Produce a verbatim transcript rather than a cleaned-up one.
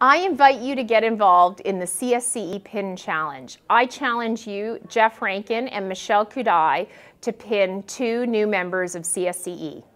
I invite you to get involved in the C S C E Pin Challenge. I challenge you, Jeff Rankin and Michel Khouday, to pin two new members of C S C E.